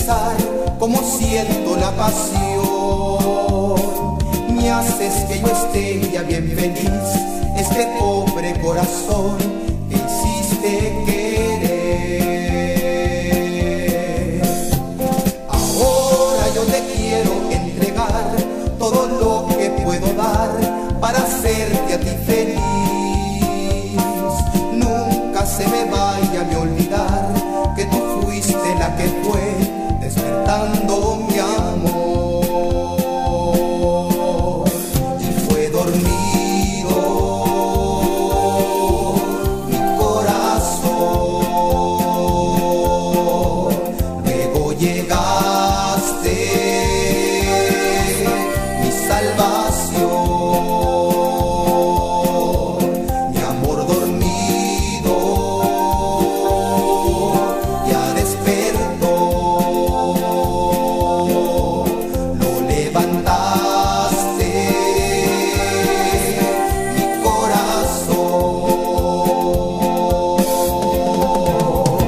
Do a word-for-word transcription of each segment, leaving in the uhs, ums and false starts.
expresar cómo siento la pasión. Me haces que yo esté ya bien feliz, este pobre corazón que hiciste querer. Ahora yo te quiero entregar todo lo que puedo dar para hacerte a ti feliz. Nunca se me vaya a me olvidar que tú fuiste la que fue despertando mi amor. Y fue dormido mi corazón, luego llegaste mi salvación, mi amor dormido ya despertó. Lo levantaste mi corazón.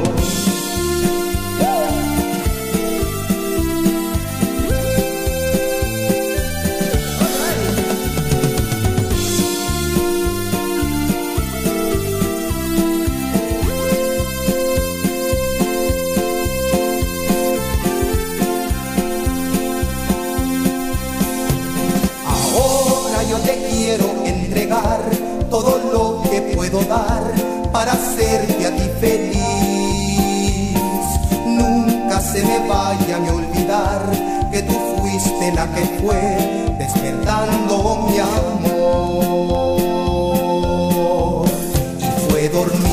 Ahora yo te quiero entregar todo lo que puedo dar para hacerte a ti feliz. Nunca se me vaya a me olvidar que tú fuiste la que fue despertando mi amor. Y fue dormido